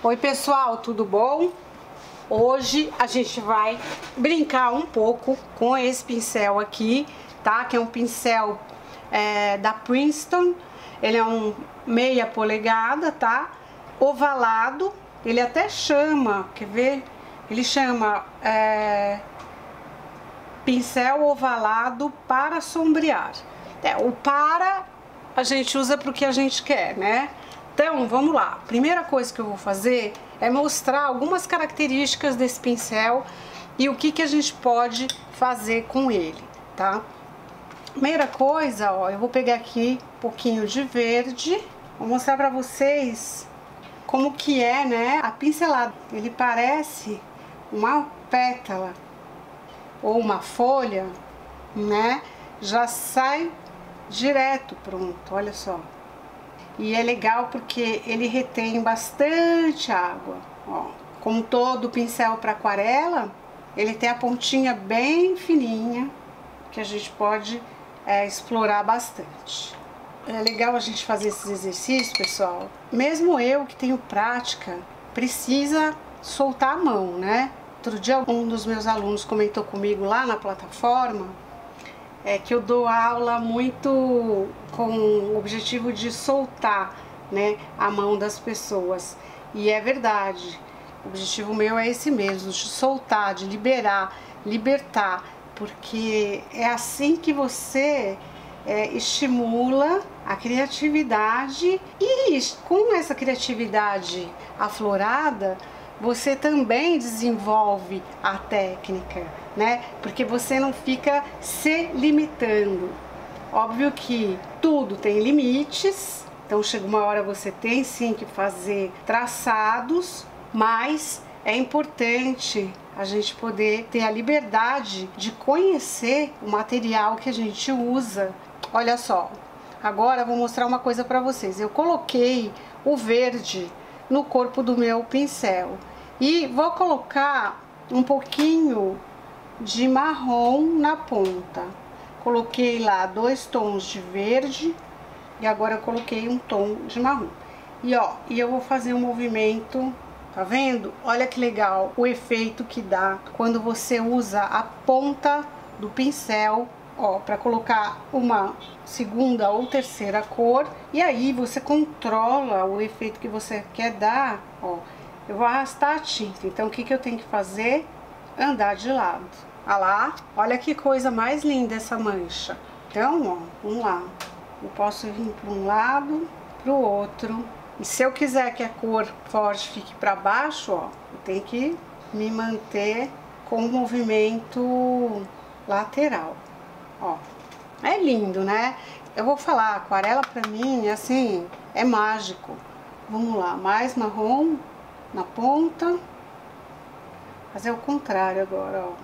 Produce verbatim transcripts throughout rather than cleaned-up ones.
Oi pessoal, tudo bom? Hoje a gente vai brincar um pouco com esse pincel aqui, tá? Que é um pincel é, da Princeton. Ele é um meia polegada, tá? Ovalado. Ele até chama, quer ver? Ele chama é, pincel ovalado para sombrear. É, o para a gente usa para o que a gente quer, né? Então, vamos lá. Primeira coisa que eu vou fazer é mostrar algumas características desse pincel e o que que a gente pode fazer com ele, tá? Primeira coisa, ó, eu vou pegar aqui um pouquinho de verde, vou mostrar pra vocês como que é, né, a pincelada. Ele parece uma pétala ou uma folha, né? Já sai direto pronto, olha só. E é legal porque ele retém bastante água, ó. Como todo pincel para aquarela, ele tem a pontinha bem fininha, que a gente pode é, explorar bastante. É legal a gente fazer esses exercícios, pessoal. Mesmo eu que tenho prática, precisa soltar a mão, né? Outro dia um dos meus alunos comentou comigo lá na plataforma é que eu dou aula muito com o objetivo de soltar, né, a mão das pessoas. E é verdade, o objetivo meu é esse mesmo, de soltar, de liberar, libertar, porque é assim que você é, estimula a criatividade e com essa criatividade aflorada, você também desenvolve a técnica, né? Porque você não fica se limitando. Óbvio que tudo tem limites, então chega uma hora você tem sim que fazer traçados, mas é importante a gente poder ter a liberdade de conhecer o material que a gente usa. Olha só, agora eu vou mostrar uma coisa para vocês. Eu coloquei o verde no corpo do meu pincel e vou colocar um pouquinho de marrom na ponta. Coloquei lá dois tons de verde e agora eu coloquei um tom de marrom. E ó, e eu vou fazer um movimento, tá vendo? Olha que legal o efeito que dá quando você usa a ponta do pincel, ó, para colocar uma segunda ou terceira cor, e aí você controla o efeito que você quer dar, ó. Eu vou arrastar a tinta, então o que que eu tenho que fazer? Andar de lado. Olha lá, olha que coisa mais linda essa mancha. Então, ó, vamos lá. Eu posso vir para um lado, para o outro. E se eu quiser que a cor forte fique para baixo, ó, eu tenho que me manter com o movimento lateral. Ó, é lindo, né? Eu vou falar, aquarela pra mim, assim, é mágico. Vamos lá, mais marrom na ponta. Fazer o contrário agora, ó.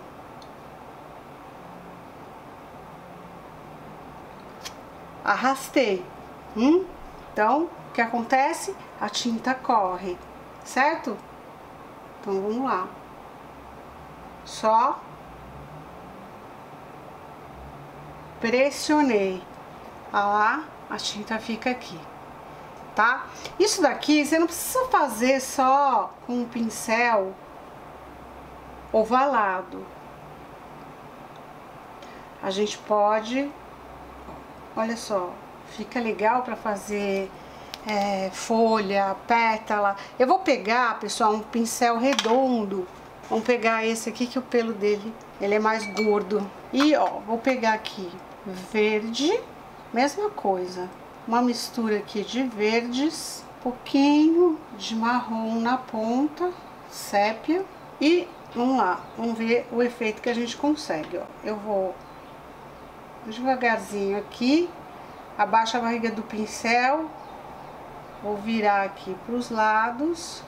Arrastei. Hum? Então, o que acontece? A tinta corre, certo? Então, vamos lá. Só pressionei. Olha lá, a tinta fica aqui, tá? Isso daqui você não precisa fazer só com um pincel ovalado. A gente pode, olha só, fica legal para fazer é, folha, pétala. Eu vou pegar, pessoal, um pincel redondo. Vamos pegar esse aqui que o pelo dele, ele é mais gordo. E ó, vou pegar aqui verde, mesma coisa, uma mistura aqui de verdes, pouquinho de marrom na ponta, sépia, e vamos lá, vamos ver o efeito que a gente consegue, ó. Eu vou devagarzinho aqui, abaixo a barriga do pincel, vou virar aqui para os lados,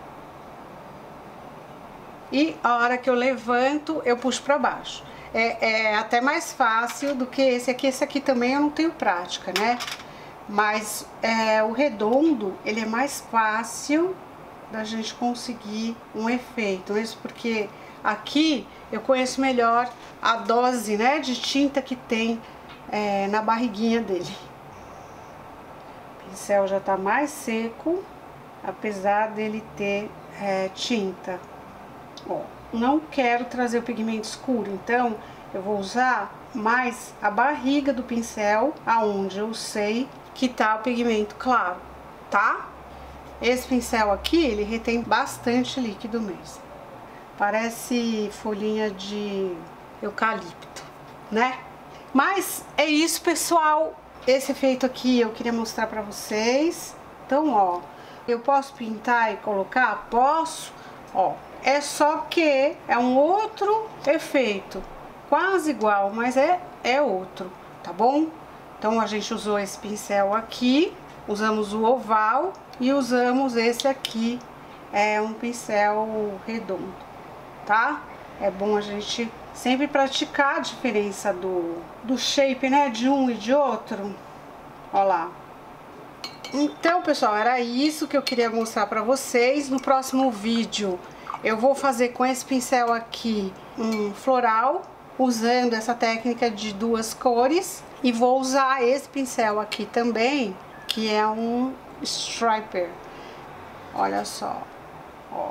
e a hora que eu levanto, eu puxo para baixo. É, é até mais fácil do que esse aqui. Esse aqui também eu não tenho prática, né? Mas é, o redondo, ele é mais fácil da gente conseguir um efeito. Isso porque aqui eu conheço melhor a dose, né, de tinta que tem é, na barriguinha dele. O pincel já tá mais seco. apesar dele ter é, tinta. Ó, não quero trazer o pigmento escuro, então eu vou usar mais a barriga do pincel, aonde eu sei que tá o pigmento claro, tá? Esse pincel aqui, ele retém bastante líquido mesmo. Parece folhinha de eucalipto, né? Mas é isso, pessoal. Esse efeito aqui eu queria mostrar pra vocês. Então, ó, eu posso pintar e colocar? Posso, ó. É só que é um outro efeito, quase igual, mas é, é outro, tá bom? Então, a gente usou esse pincel aqui, usamos o oval e usamos esse aqui, é um pincel redondo, tá? É bom a gente sempre praticar a diferença do, do shape, né, de um e de outro. Ó lá. Então, pessoal, era isso que eu queria mostrar pra vocês. No próximo vídeo eu vou fazer com esse pincel aqui um floral, usando essa técnica de duas cores. E vou usar esse pincel aqui também, que é um striper. Olha só, ó.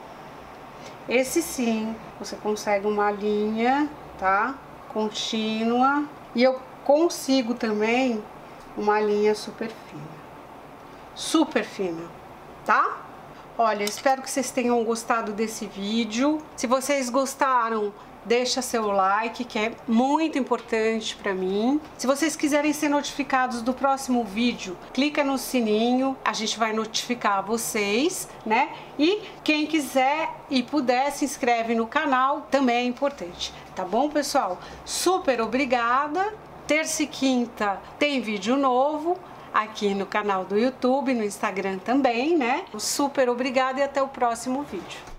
Esse sim, você consegue uma linha, tá? Contínua. E eu consigo também uma linha super fina. Super fina, tá? Olha, espero que vocês tenham gostado desse vídeo. Se vocês gostaram, deixa seu like, que é muito importante para mim. Se vocês quiserem ser notificados do próximo vídeo, clica no sininho, a gente vai notificar vocês, né? E quem quiser e puder, se inscreve no canal, também é importante, tá bom, pessoal? Super obrigada. Terça e quinta tem vídeo novo aqui no canal do YouTube, no Instagram também, né? Super obrigada e até o próximo vídeo.